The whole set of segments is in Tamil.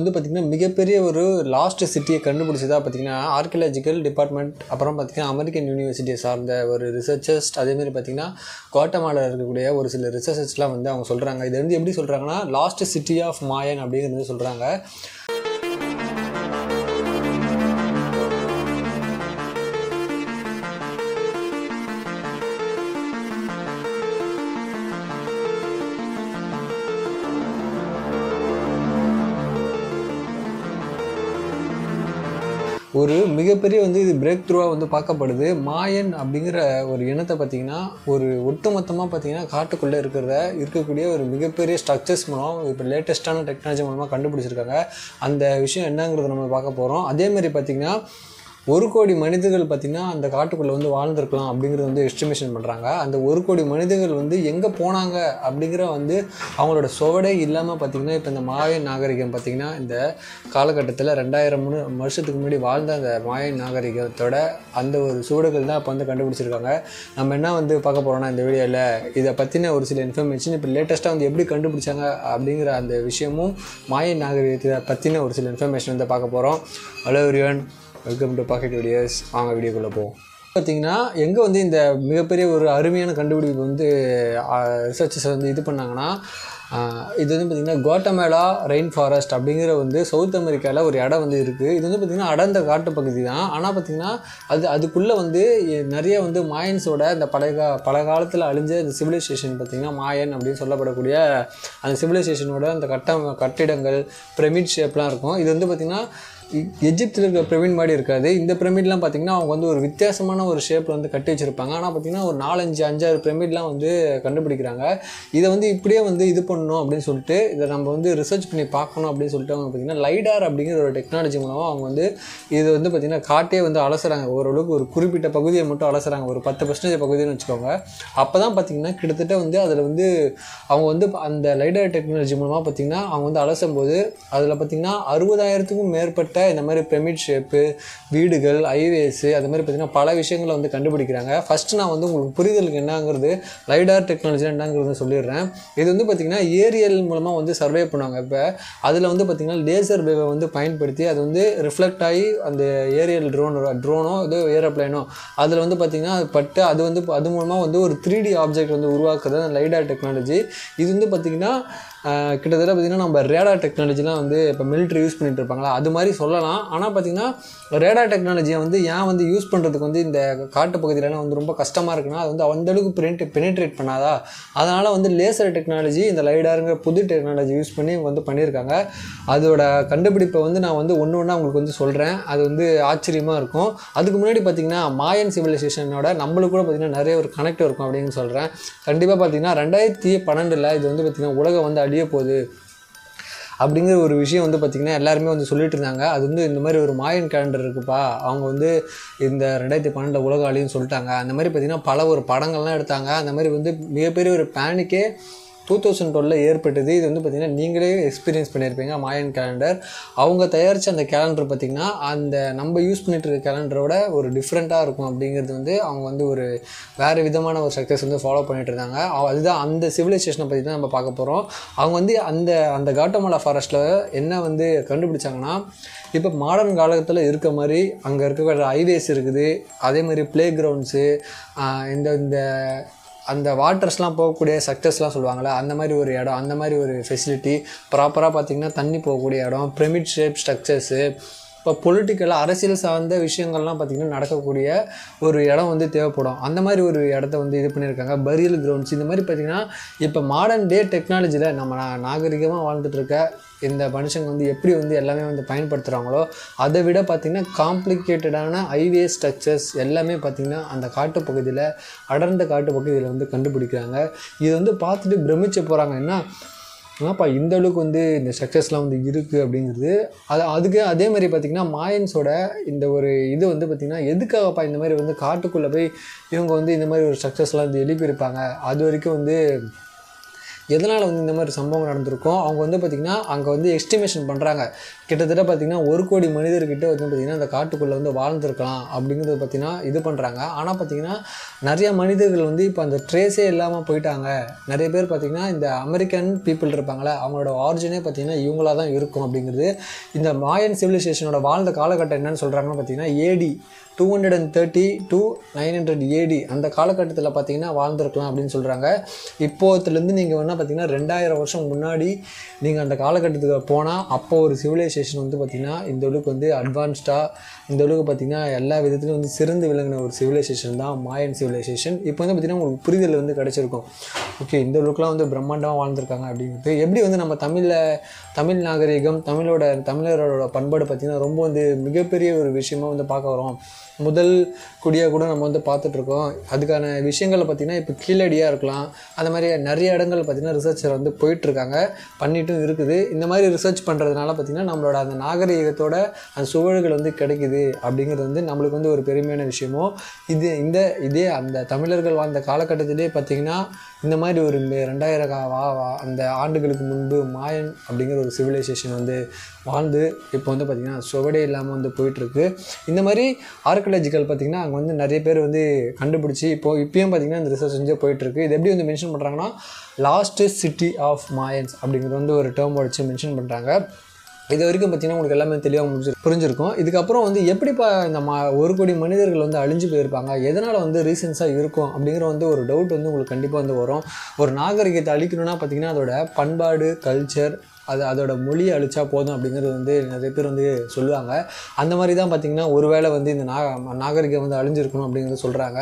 வந்து பார்த்திங்கன்னா மிகப்பெரிய ஒரு லாஸ்ட் சிட்டியை கண்டுபிடிச்சதா பார்த்திங்கன்னா ஆர்கியாலஜிக்கல் டிபார்ட்மெண்ட், அப்புறம் பார்த்திங்கன்னா அமெரிக்கன் யூனிவர்சிட்டியை சார்ந்த ஒரு ரிசர்ச்சர்ஸ், அதேமாதிரி பார்த்திங்கன்னா குவாட்டமாலாவில் இருக்கக்கூடிய ஒரு சில ரிசர்ச்சர்ஸ்லாம் வந்து அவங்க சொல்கிறாங்க. இது வந்து எப்படி சொல்கிறாங்கன்னா லாஸ்ட் சிட்டி ஆஃப் மாயன் அப்படிங்கிறது சொல்கிறாங்க. ஒரு மிகப்பெரிய வந்து இது பிரேக் த்ரூவாக வந்து பார்க்கப்படுது. மாயன் அப்படிங்கிற ஒரு இனத்தை பார்த்திங்கன்னா ஒரு ஒட்டுமொத்தமாக பார்த்திங்கன்னா காட்டுக்குள்ளே இருக்கக்கூடிய ஒரு மிகப்பெரிய ஸ்ட்ரக்சர்ஸ் மூலம் இப்போ லேட்டஸ்ட்டான டெக்னாலஜி மூலமாக கண்டுபிடிச்சிருக்காங்க. அந்த விஷயம் என்னங்கிறத நம்ம பார்க்க போகிறோம். அதேமாதிரி பார்த்திங்கன்னா 1 கோடி மனிதர்கள் பார்த்திங்கன்னா அந்த காட்டுக்குள்ளே வந்து வாழ்ந்துருக்கலாம் அப்படிங்கிறது வந்து எஸ்டிமேஷன் பண்ணுறாங்க. அந்த 1 கோடி மனிதர்கள் வந்து எங்கே போனாங்க அப்படிங்கிற வந்து அவங்களோட சுவடே இல்லாமல் பார்த்திங்கன்னா இப்போ இந்த மாயன் நாகரிகம் பார்த்திங்கன்னா இந்த காலகட்டத்தில் 2000 வருஷத்துக்கு முன்னாடி வாழ்ந்த அந்த மாயன் நாகரிகத்தோட அந்த ஒரு சுவடுகள் தான் இப்போ வந்து கண்டுபிடிச்சிருக்காங்க. நம்ம என்ன வந்து பார்க்க போகிறோம்னா இந்த வீடியோவில் இதை பற்றின ஒரு சில இன்ஃபர்மேஷன், இப்போ லேட்டஸ்ட்டாக வந்து எப்படி கண்டுபிடிச்சாங்க அப்படிங்கிற அந்த விஷயமும் மாயன் நாகரிகத்தை பற்றின ஒரு சில இன்ஃபர்மேஷன் வந்து பார்க்க போகிறோம். Hello everyone, welcome to pocket videos. வாங்க வீடியோக்குள்ளே போவோம். பார்த்திங்கன்னா எங்கே வந்து இந்த மிகப்பெரிய ஒரு அருமையான கண்டுபிடிப்பு வந்து ரிசர்ச்சர்ஸ் வந்து இது பண்ணாங்கன்னா, இது வந்து பார்த்திங்கன்னா குவாட்டமாலா ரெயின் ஃபாரஸ்ட் அப்படிங்கிற வந்து சவுத் அமெரிக்காவில் ஒரு இடம் வந்து இருக்குது. இது வந்து பார்த்திங்கன்னா அடர்ந்த காட்டு பகுதி தான். ஆனால் பார்த்திங்கன்னா அதுக்குள்ளே வந்து நிறைய வந்து மாயன்ஸோட இந்த பல காலத்தில் அழிஞ்ச இந்த சிவிலைசேஷன் பார்த்திங்கன்னா மாயன் அப்படின்னு சொல்லப்படக்கூடிய அந்த சிவிலைசேஷனோட அந்த கட்டிடங்கள் பிரமிட் ஷேப்லாம் இருக்கும். இது வந்து பார்த்திங்கன்னா எஜிப்தில் இருக்கிற பிரமிட் மாதிரி இருக்காது. இந்த பிரமிட்லாம் பார்த்திங்கன்னா அவங்க வந்து ஒரு வித்தியாசமான ஒரு ஷேப்பில் வந்து கட்டி வச்சுருப்பாங்க. ஆனால் பார்த்திங்கன்னா ஒரு 4-5 பிரமிட்லாம் வந்து கண்டுபிடிக்கிறாங்க. இதை வந்து இப்படியே வந்து இது பண்ணணும் அப்படின்னு சொல்லிட்டு இதை நம்ம வந்து ரிசர்ச் பண்ணி பார்க்கணும் அப்படின்னு சொல்லிட்டு அவங்க பார்த்திங்கன்னா லைடார் அப்படிங்கிற ஒரு டெக்னாலஜி மூலமாக அவங்க வந்து இது வந்து பார்த்திங்கன்னா காட்டே வந்து அலசுறாங்க. ஓரளவுக்கு ஒரு குறிப்பிட்ட பகுதியை மட்டும் அலசுறாங்க, ஒரு 10% பகுதின்னு வச்சுக்கோங்க. அப்போ தான் பார்த்திங்கன்னா கிட்டத்தட்ட வந்து அதில் வந்து அவங்க வந்து அந்த லைடார் டெக்னாலஜி மூலமாக பார்த்திங்கன்னா அவங்க வந்து அலசும்போது அதில் பார்த்திங்கன்னா 60,000க்கும் மேற்பட்ட இந்த மாதிரி பிரமிட் ஷேப்பு, வீடுகள், ஹைவேஸு, அது மாதிரி பார்த்திங்கன்னா பல விஷயங்களை வந்து கண்டுபிடிக்கிறாங்க. ஃபஸ்ட்டு நான் வந்து உங்களுக்கு புரிதலுக்கு என்னங்கிறது லைடார் டெக்னாலஜி என்னங்கிறது சொல்லிடுறேன். இது வந்து பார்த்திங்கன்னா ஏரியல் மூலமாக வந்து சர்வே பண்ணுவாங்க. இப்போ அதில் வந்து பார்த்திங்கன்னா லேசர் வேவை வந்து பயன்படுத்தி அது வந்து ரிஃப்ளெக்ட் ஆகி அந்த ஏரியல் ட்ரோனோ ஏதோ ஏரோப்ளைனோ அதில் வந்து பார்த்திங்கன்னா அது பட்டு அது மூலமாக வந்து ஒரு 3D ஆப்ஜெக்ட் வந்து உருவாக்குறது அந்த லைடார் டெக்னாலஜி. இது வந்து பார்த்திங்கன்னா கிட்டத்தட்ட பார்த்திங்கன்னா நம்ம ரேடார் டெக்னாலஜிலாம் வந்து இப்போ மிலிட்ரி யூஸ் பண்ணிகிட்டு இருப்பாங்களா அது மாதிரி சொல்லலாம். ஆனால் பார்த்திங்கன்னா ரேடார் டெக்னாலஜியை வந்து ஏன் வந்து யூஸ் பண்ணுறதுக்கு வந்து இந்த காட்டு பகுதியிலலாம் வந்து ரொம்ப கஷ்டமாக இருக்குன்னா அது வந்து அந்தளவுக்கு பெனிட்ரேட் பண்ணாதா, அதனால் வந்து லேசர் டெக்னாலஜி இந்த லைடாருங்கிற புது டெக்னாலஜி யூஸ் பண்ணி வந்து பண்ணியிருக்காங்க. அதோட கண்டுபிடிப்பை வந்து நான் வந்து ஒன்று உங்களுக்கு வந்து சொல்கிறேன். அது வந்து ஆச்சரியமாக இருக்கும். அதுக்கு முன்னாடி பார்த்திங்கன்னா மாயன் சிவிலைசேஷனோட நம்மளுக்கு கூட பார்த்திங்கன்னா நிறைய ஒரு கனெக்ட் இருக்கும் அப்படின்னு சொல்கிறேன். கண்டிப்பாக பார்த்திங்கன்னா 2012 இது வந்து பார்த்திங்கன்னா உலகம் வந்து அழிய போகுது அப்படிங்கிற ஒரு விஷயம் வந்து பார்த்திங்கன்னா எல்லாருமே வந்து சொல்லிட்டு இருந்தாங்க. அது வந்து இந்த மாதிரி ஒரு மாயன் கேலண்டர் இருக்குப்பா, அவங்க வந்து இந்த 2012 உலக அழியுன்னு சொல்லிட்டாங்க. அந்த மாதிரி பார்த்திங்கன்னா பல ஒரு படங்கள்லாம் எடுத்தாங்க. அந்த மாதிரி வந்து மிகப்பெரிய ஒரு பேனிக்கே 2012 ஏற்பட்டது. இது வந்து பார்த்திங்கன்னா நீங்களே எக்ஸ்பீரியன்ஸ் பண்ணியிருப்பீங்க. மாயன் கேலண்டர் அவங்க தயாரித்த அந்த கேலண்டர் பார்த்திங்கன்னா அந்த நம்ம யூஸ் பண்ணிட்டு இருக்க கேலண்டரோட ஒரு டிஃப்ரெண்ட்டாக இருக்கும் அப்படிங்கிறது வந்து அவங்க வந்து ஒரு வேறு விதமான ஒரு சக்ஸஸ் வந்து ஃபாலோ பண்ணிட்டு இருந்தாங்க. அதுதான் அந்த சிவிலைசேஷனை பற்றி தான் நம்ம பார்க்க போகிறோம். அவங்க வந்து அந்த குவாட்டமாலா ஃபாரஸ்ட்டில் என்ன வந்து கண்டுபிடிச்சாங்கன்னா, இப்போ மாடர்ன் காலத்தில் இருக்க மாதிரி அங்கே இருக்கிற ஹைவேஸ் இருக்குது, அதே மாதிரி ப்ளே கிரவுண்ட்ஸு, இந்த அந்த வாட்டர்ஸ்லாம் போகக்கூடிய செக்டர்ஸ்லாம் சொல்லுவாங்கள்ல அந்த மாதிரி ஒரு இடம், அந்த மாதிரி ஒரு ஃபெசிலிட்டி ப்ராப்பராக பார்த்திங்கன்னா தண்ணி போகக்கூடிய இடம், பிரமிட் ஷேப் ஸ்ட்ரக்சர்ஸு, இப்போ பொலிட்டிக்கலாக அரசியல் சார்ந்த விஷயங்கள்லாம் பார்த்திங்கன்னா நடக்கக்கூடிய ஒரு இடம் வந்து தேவைப்படும். அந்த மாதிரி ஒரு இடத்த வந்து இது பண்ணியிருக்காங்க. பரியல் கிரவுண்ட்ஸ் இந்த மாதிரி பார்த்திங்கன்னா இப்போ மாடர்ன் டே டெக்னாலஜியில் நம்ம நாகரிகமாக வாழ்ந்துட்டு இருக்க இந்த மனுஷங்க வந்து எப்படி வந்து எல்லாமே வந்து பயன்படுத்துகிறாங்களோ அதை விட பார்த்திங்கன்னா காம்ப்ளிகேட்டடான ஹைவே ஸ்ட்ரக்சர்ஸ் எல்லாமே பார்த்திங்கன்னா அந்த காட்டுப்பகுதியில் அடர்ந்த காட்டுப்பகுதியில் வந்து கண்டுபிடிக்கிறாங்க. இது வந்து பார்த்துட்டு பிரமிச்சு போகிறாங்க. என்னப்பா இந்த அளவுக்கு வந்து இந்த ஸ்ட்ரக்சர்ஸ்லாம் வந்து இருக்குது அப்படிங்கிறது. அதுக்கு அதே மாதிரி பார்த்திங்கன்னா மாயன்ஸோட இந்த ஒரு இது வந்து பார்த்திங்கன்னா எதுக்காகப்பா இந்த மாதிரி வந்து காட்டுக்குள்ளே போய் இவங்க வந்து இந்த மாதிரி ஒரு ஸ்ட்ரக்சர்ஸ்லாம் வந்து எழுப்பியிருப்பாங்க, அது வரைக்கும் வந்து எதனால் வந்து இந்த மாதிரி சம்பவம் நடந்திருக்கும். அவங்க வந்து பார்த்திங்கன்னா அங்கே வந்து எஸ்டிமேஷன் பண்ணுறாங்க. கிட்டத்தட்ட பார்த்திங்கன்னா 1 கோடி மனிதர்கிட்ட வந்து பார்த்திங்கன்னா அந்த காட்டுக்குள்ளே வந்து வாழ்ந்துருக்கலாம் அப்படிங்கிறது பார்த்திங்கன்னா இது பண்ணுறாங்க. ஆனால் பார்த்திங்கன்னா நிறைய மனிதர்கள் வந்து இப்போ அந்த ட்ரேஸே இல்லாமல் போயிட்டாங்க. நிறைய பேர் பார்த்திங்கன்னா இந்த அமெரிக்கன் பீப்புள் இருப்பாங்களே, அவங்களோட ஆரிஜினே பார்த்திங்கன்னா இவங்களாக தான் இருக்கும் அப்படிங்கிறது. இந்த மாயன் சிவிலைசேஷனோட வாழ்ந்த காலகட்டம் என்னென்னு சொல்கிறாங்கன்னு பார்த்திங்கன்னா AD 230 to 900 AD அந்த காலகட்டத்தில் பார்த்திங்கன்னா வாழ்ந்துருக்கலாம் அப்படின்னு சொல்கிறாங்க. இப்போத்துலேருந்து நீங்கள் வேணால் பார்த்திங்கன்னா 2000 வருஷம் முன்னாடி நீங்கள் அந்த காலகட்டத்துக்கு போனால் அப்போ ஒரு சிவிலைசேஷன் வந்து பார்த்திங்கன்னா இந்த அளவுக்கு வந்து அட்வான்ஸ்டாக, இந்த அளவுக்கு பார்த்திங்கன்னா எல்லா விதத்துலையும் வந்து சிறந்து விளங்கின ஒரு சிவிலைசேஷன் தான் மாயன் சிவிலைசேஷன். இப்போ வந்து பார்த்திங்கன்னா உங்களுக்கு புரிதல் வந்து கிடச்சிருக்கும். ஓகே, இந்த அளவுக்குலாம் வந்து பிரம்மாண்டமாக வாழ்ந்துருக்காங்க அப்படிங்கிறது. எப்படி வந்து நம்ம தமிழ் நாகரிகம், தமிழரோட பண்பாடு பார்த்திங்கன்னா ரொம்ப வந்து மிகப்பெரிய ஒரு விஷயமாக வந்து பார்க்க வரோம். முதல் குடியாக கூட நம்ம வந்து பார்த்துட்ருக்கோம். அதுக்கான விஷயங்களை பார்த்திங்கன்னா இப்போ கீழடியாக இருக்கலாம், அந்த மாதிரி நிறைய இடங்கள் பார்த்திங்கன்னா ரிசர்ச்சர் வந்து போயிட்டுருக்காங்க, பண்ணிட்டும் இருக்குது. இந்த மாதிரி ரிசர்ச் பண்ணுறதுனால பார்த்திங்கன்னா நம்மளோட அந்த நாகரிகத்தோட அந்த சுவடுகள் வந்து கிடைக்குது அப்படிங்கிறது வந்து நம்மளுக்கு வந்து ஒரு பெருமையான விஷயமோ. இதே அந்த தமிழர்கள் வாழ்ந்த காலகட்டத்திலே பார்த்திங்கன்னா இந்த மாதிரி ஒரு 2000 அந்த ஆண்டுகளுக்கு முன்பு மாயன் அப்படிங்கிற ஒரு சிவிலைசேஷன் வந்து வாழ்ந்து இப்போ வந்து பார்த்திங்கன்னா சுவடே இல்லாமல் வந்து போயிட்டுருக்கு. இந்த மாதிரி ஆர்கியாலஜிக்கல் பார்த்திங்கன்னா அங்கே வந்து நிறைய பேர் வந்து கண்டுபிடிச்சி இப்போயும் பார்த்திங்கன்னா இந்த ரிசர்ச் வந்து போயிட்டுருக்கு. இது எப்படி வந்து மென்ஷன் பண்ணுறாங்கன்னா லாஸ்ட் சிட்டி ஆஃப் மாயன்ஸ் அப்படிங்கிறது வந்து ஒரு டேர்ம் வச்சு மென்ஷன் பண்ணுறாங்க. இது வரைக்கும் பார்த்திங்கன்னா உங்களுக்கு எல்லாமே தெளிவாக புரிஞ்சிருக்கும். இதுக்கப்புறம் வந்து எப்படிப்பா இந்த 1 கோடி மனிதர்கள் வந்து அழிஞ்சு போயிருப்பாங்க, எதனால் வந்து ரீசன்ஸாக இருக்கும் அப்படிங்கிற வந்து ஒரு டவுட் வந்து உங்களுக்கு கண்டிப்பாக வந்து வரும். ஒரு நாகரிகத்தை அழிக்கணும்னா பார்த்திங்கன்னா அதோட பண்பாடு, கல்ச்சர், அதோட மொழியை அழிச்சா போதும் அப்படிங்கிறது வந்து நிறைய பேர் வந்து சொல்லுவாங்க. அந்த மாதிரி தான் பார்த்திங்கன்னா ஒருவேளை வந்து இந்த நாகரிகம் வந்து அழிஞ்சிருக்கணும் அப்படிங்கிறது சொல்கிறாங்க.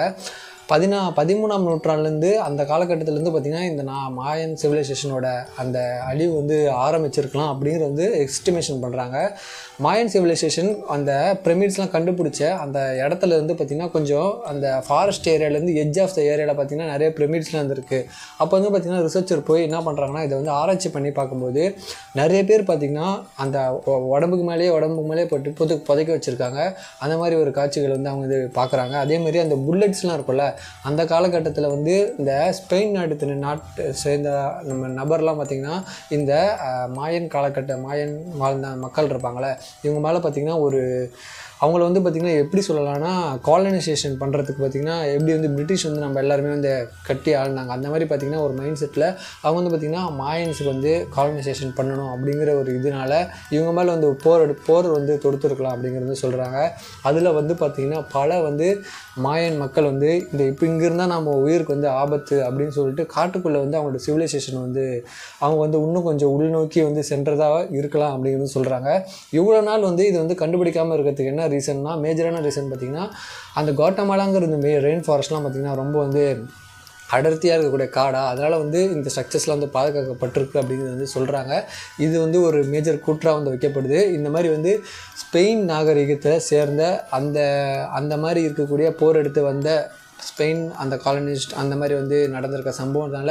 13ஆம் நூற்றாண்டுலேருந்து அந்த காலகட்டத்திலேருந்து பார்த்திங்கன்னா இந்த மாயன் சிவிலைசேஷனோட அந்த அழிவு வந்து ஆரம்பிச்சிருக்கலாம் அப்படிங்கிற வந்து எஸ்டிமேஷன் பண்ணுறாங்க. மாயன் சிவிலைசேஷன் அந்த பிரமிட்ஸ்லாம் கண்டுபிடிச்ச அந்த இடத்துல இருந்து பார்த்திங்கன்னா கொஞ்சம் அந்த ஃபாரஸ்ட் ஏரியாவிலேருந்து எட்ஜ் ஆஃப் த ஏரியாவில் பார்த்திங்கன்னா நிறைய பிரமிட்ஸ்லாம் இருந்திருக்கு. அப்போ வந்து பார்த்திங்கன்னா ரிசர்ச்சர் போய் என்ன பண்ணுறாங்கன்னா இதை வந்து ஆராய்ச்சி பண்ணி பார்க்கும்போது நிறைய பேர் பார்த்திங்கன்னா அந்த உடம்புக்கு மேலேயே போட்டு புதைக்க வச்சுருக்காங்க. அந்த மாதிரி ஒரு காட்சிகள் வந்து அவங்க இது பார்க்குறாங்க. அதேமாதிரி அந்த புல்லட்ஸ்லாம் இருக்கும்ல, அந்த காலகட்டத்தில் வந்து இந்த ஸ்பெயின் நாட்டை சேர்ந்த நம்ம நபர்லாம் பார்த்திங்கன்னா இந்த மாயன் வாழ்ந்த மக்கள் இருப்பாங்களே, இவங்க மேலே பார்த்திங்கன்னா அவங்கள வந்து பார்த்திங்கன்னா எப்படி சொல்லலாம்னா காலனைசேஷன் பண்ணுறதுக்கு பார்த்திங்கன்னா எப்படி வந்து பிரிட்டிஷ் வந்து நம்ம எல்லாருமே வந்து கட்டி ஆளுனாங்க, அந்த மாதிரி பார்த்திங்கன்னா ஒரு மைண்ட் செட்டில் அவங்க வந்து பார்த்திங்கன்னா மாயன்ஸுக்கு வந்து காலனைசேஷன் பண்ணணும் அப்படிங்கிற ஒரு இதனால இவங்க மேலே வந்து போர் வந்து தொடுத்துருக்கலாம் அப்படிங்கிறது சொல்கிறாங்க. அதில் வந்து பார்த்திங்கன்னா பல வந்து மாயன் மக்கள் வந்து இப்போ இங்கே இருந்தால் நம்ம உயிருக்கு வந்து ஆபத்து அப்படின்னு சொல்லிட்டு காட்டுக்குள்ளே வந்து அவங்களோட சிவிலைசேஷன் வந்து அவங்க வந்து இன்னும் கொஞ்சம் உள்நோக்கி வந்து சென்றதாக இருக்கலாம் அப்படிங்கிறது சொல்கிறாங்க. இவ்வளோ நாள் வந்து இது வந்து கண்டுபிடிக்காமல் இருக்கிறதுக்கு என்ன ரீசன்னா, மேஜரான ரீசன் பார்த்திங்கன்னா அந்த குவாட்டமாலாங்கிறது ரெயின் ஃபாரஸ்ட்லாம் பார்த்திங்கன்னா ரொம்ப வந்து அடர்த்தியாக இருக்கக்கூடிய காடா, அதனால் வந்து இந்த ஸ்ட்ரக்சர்ஸ்லாம் வந்து பாதுகாக்கப்பட்டிருக்கு அப்படிங்கிறது வந்து சொல்கிறாங்க. இது வந்து ஒரு மேஜர் கூற்றாக வந்து வைக்கப்படுது. இந்த மாதிரி வந்து ஸ்பெயின் நாகரிகத்தை சேர்ந்த அந்த மாதிரி இருக்கக்கூடிய போர் எடுத்து வந்த ஸ்பெயின் அந்த காலனிஸ்ட் அந்த மாதிரி வந்து நடந்திருக்க சம்பவத்தினால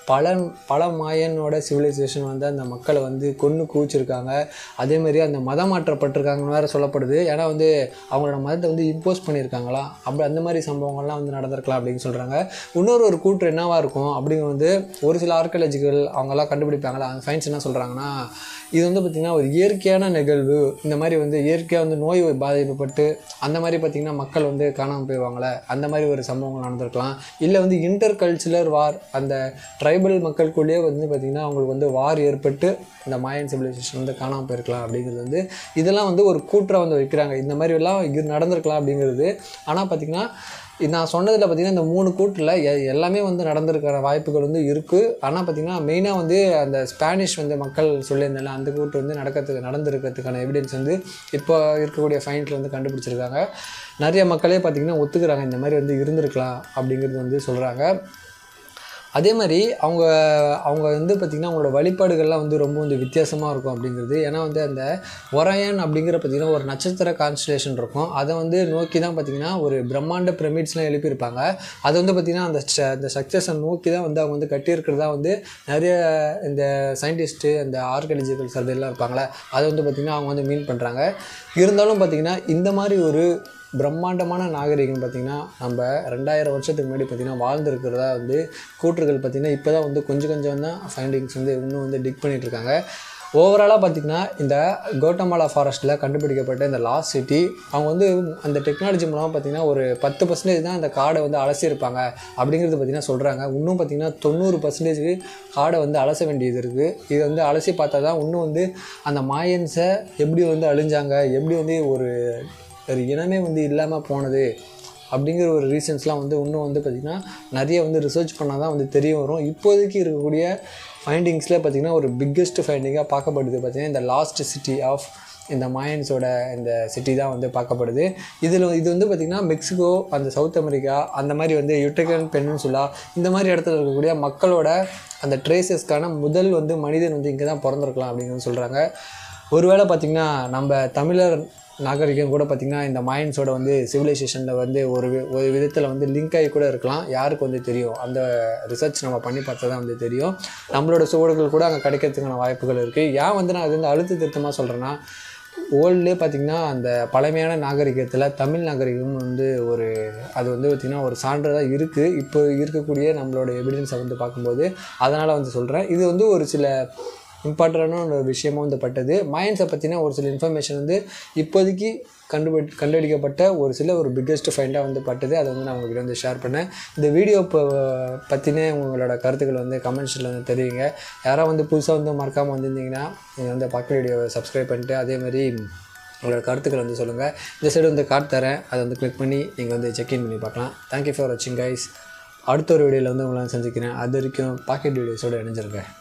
பல மாயனோட சிவிலைசேஷன் வந்து அந்த மக்களை வந்து கொன்று குவிச்சிருக்காங்க. அதேமாதிரி அந்த மதம் மாற்றப்பட்டிருக்காங்கன்னு வேறு சொல்லப்படுது. ஏன்னா வந்து அவங்களோட மதத்தை வந்து இம்போஸ் பண்ணியிருக்காங்களா, அப்படி அந்த மாதிரி சம்பவங்கள்லாம் வந்து நடந்திருக்கலாம் அப்படின்னு சொல்கிறாங்க. இன்னொரு கூற்று என்னவாக இருக்கும் அப்படிங்கிறது வந்து ஒரு சில ஆர்கியாலஜிக்கல் அவங்கெல்லாம் கண்டுபிடிப்பாங்களா, அந்த சயின்ஸ் என்ன சொல்கிறாங்கன்னா இது வந்து பார்த்திங்கன்னா ஒரு இயற்கையான நிகழ்வு, இந்த மாதிரி வந்து இயற்கையாக வந்து நோய் பாதிக்கப்பட்டு அந்த மாதிரி பார்த்திங்கன்னா மக்கள் வந்து காணாமல் போயிடுவாங்களே, அந்த மாதிரி ஒரு சம்பவங்கள் நடந்திருக்கலாம். இல்லை வந்து இன்டர் கல்ச்சுரல் வார், அந்த ட்ரைபல் மக்களுக்குள்ளேயே வந்து பார்த்திங்கன்னா அவங்களுக்கு வந்து வார் ஏற்பட்டு இந்த மாயன் சிவிலைசேஷன் வந்து காணாமல் போயிருக்கலாம் அப்படிங்கிறது வந்து இதெல்லாம் வந்து ஒரு கூற்றாக வந்து வைக்கிறாங்க. இந்த மாதிரி எல்லாம் இது நடந்திருக்கலாம் அப்படிங்கிறது. ஆனால் பார்த்திங்கன்னா நான் சொன்னதில் பார்த்திங்கன்னா இந்த 3 கூற்றில் எல்லாமே வந்து நடந்திருக்கிற வாய்ப்புகள் வந்து இருக்குது. ஆனால் பார்த்திங்கன்னா மெயினாக வந்து அந்த ஸ்பானிஷ் வந்து மக்கள் சொல்லியிருந்தால அந்த கூற்று வந்து நடந்திருக்கிறதுக்கான எவிடன்ஸ் வந்து இப்போ இருக்கக்கூடிய ஃபைன்ஸில் வந்து கண்டுபிடிச்சிருக்காங்க. நிறைய மக்களே பார்த்திங்கன்னா ஒத்துக்கிறாங்க இந்த மாதிரி வந்து இருந்திருக்கலாம் அப்படிங்கிறது வந்து சொல்கிறாங்க. அதே மாதிரி அவங்க வந்து பார்த்திங்கன்னா அவங்களோட வழிபாடுகள்லாம் வந்து ரொம்ப வந்து வித்தியாசமாக இருக்கும் அப்படிங்கிறது. ஏன்னா வந்து அந்த ஒரையன் அப்படிங்கிற பார்த்திங்கன்னா ஒரு நட்சத்திர கான்ஸ்டலேஷன் இருக்கும், அதை வந்து நோக்கி தான் பார்த்திங்கன்னா ஒரு பிரம்மாண்ட பிரமிட்ஸ்லாம் எழுப்பியிருப்பாங்க. அது வந்து பார்த்திங்கன்னா அந்த ஸ்ட்ரக்சர்ஸை நோக்கி தான் வந்து அவங்க வந்து கட்டியிருக்கிறதா வந்து நிறைய இந்த சயின்டிஸ்ட்டு அந்த ஆர்கியாலஜிக்கல் சர்வேலாம் இருப்பாங்களே, அதை வந்து பார்த்திங்கன்னா அவங்க வந்து மீன் பண்ணுறாங்க. இருந்தாலும் பார்த்திங்கன்னா இந்த மாதிரி ஒரு பிரம்மாண்டமான நாகரிகம் பார்த்திங்கன்னா நம்ம 2000 வருஷத்துக்கு முன்னாடி பார்த்திங்கன்னா வாழ்ந்துருக்கிறதா வந்து கூற்றுகள் பார்த்திங்கன்னா இப்போ தான் வந்து கொஞ்சம் தான் ஃபைண்டிங்ஸ் வந்து இன்னும் வந்து டிக் பண்ணிகிட்ருக்காங்க. ஓவராலாக பார்த்திங்கன்னா இந்த கவுட்டமாலா ஃபாரஸ்ட்டில் கண்டுபிடிக்கப்பட்ட இந்த லாஸ்ட் சிட்டி அவங்க வந்து அந்த டெக்னாலஜி மூலமாக பார்த்திங்கன்னா ஒரு 10% தான் அந்த காடை வந்து அலசியிருப்பாங்க அப்படிங்கிறது பார்த்திங்கன்னா சொல்கிறாங்க. இன்னும் பார்த்திங்கன்னா 90% காடை வந்து அலச வேண்டியது இருக்குது. இதை வந்து அலசி பார்த்தா தான் இன்னும் வந்து அந்த மாயன்ஸை எப்படி வந்து அழிஞ்சாங்க, எப்படி வந்து ஒரு இனமே வந்து இல்லாமல் போனது அப்படிங்கிற ஒரு ரீசன்ஸ்லாம் வந்து இன்னும் வந்து பார்த்திங்கன்னா நிறைய வந்து ரிசர்ச் பண்ணால் தான் வந்து தெரிய வரும். இப்போதைக்கு இருக்கக்கூடிய ஃபைண்டிங்ஸில் பார்த்திங்கன்னா ஒரு பிக்கெஸ்ட் ஃபைண்டிங்காக பார்க்கப்படுது பார்த்திங்கன்னா இந்த லாஸ்ட் சிட்டி ஆஃப் இந்த மாயன்ஸோட இந்த சிட்டி தான் வந்து பார்க்கப்படுது. இது வந்து பார்த்திங்கன்னா மெக்சிகோ, அந்த சவுத் அமெரிக்கா, அந்த மாதிரி வந்து யுட்டகன் பெனின்சுலா இந்த மாதிரி இடத்துல இருக்கக்கூடிய மக்களோட அந்த ட்ரேசஸ்க்கான முதல் வந்து மனிதன் வந்து இங்கே தான் பிறந்திருக்கலாம் அப்படிங்கிறது சொல்கிறாங்க. ஒருவேளை பார்த்திங்கன்னா நம்ம தமிழர் நாகரிகம் கூட பார்த்திங்கன்னா இந்த மாயன்ஸோட வந்து சிவிலைசேஷனில் வந்து ஒரு விதத்தில் வந்து லிங்க் ஆகி கூட இருக்கலாம். யாருக்கு வந்து தெரியும், அந்த ரிசர்ச் நம்ம பண்ணி பார்த்தா தான் வந்து தெரியும். நம்மளோட சுவடுகள் கூட அங்கே கிடைக்கிறதுக்கான வாய்ப்புகள் இருக்குது. ஏன் வந்து நான் அது வந்து அழுத்த திருத்தமாக சொல்கிறேன்னா, வேர்ல்ட்லேயே பார்த்திங்கன்னா அந்த பழமையான நாகரிகத்தில் தமிழ் நாகரிகம் வந்து அது வந்து பார்த்திங்கன்னா ஒரு சான்றாக இருக்குது இப்போ இருக்கக்கூடிய நம்மளோட எவிடன்ஸை வந்து பார்க்கும்போது. அதனால் வந்து சொல்கிறேன். இது வந்து ஒரு சில இம்பார்ட்டண்டான ஒரு விஷயமும் வந்து பட்டது. மாயன்ஸை பற்றின ஒரு சில இன்ஃபர்மேஷன் வந்து இப்போதைக்கு கண்டுபிடிக்கப்பட்ட ஒரு பிக்கெஸ்ட் ஃபைண்டாக வந்து பட்டது. அதை வந்து நான் உங்கள்கிட்ட வந்து ஷேர் பண்ணேன். இந்த வீடியோ பற்றின உங்களோட கருத்துக்கள் வந்து கமெண்ட்ஸில் வந்து தெரியுங்க. யாராவது வந்து புதுசாக வந்து மறக்காமல் வந்திருந்தீங்கன்னா நீங்கள் வந்து பாக்கெட் வீடியோவை சப்ஸ்கிரைப் பண்ணிட்டு அதேமாதிரி உங்களோட கருத்துக்கள் வந்து சொல்லுங்கள். இந்த சைடு வந்து கார்டு தரேன், அதை வந்து கிளிக் பண்ணி நீங்கள் வந்து செக்இன் பண்ணி பார்க்கலாம். தேங்க்யூ ஃபார் வாட்சிங் கைஸ். அடுத்த ஒரு வீடியோவில் வந்து உங்களை சந்திக்கிறேன். அது வரைக்கும் பாக்கெட் வீடியோஸோடு இணைஞ்சிருக்கேன்.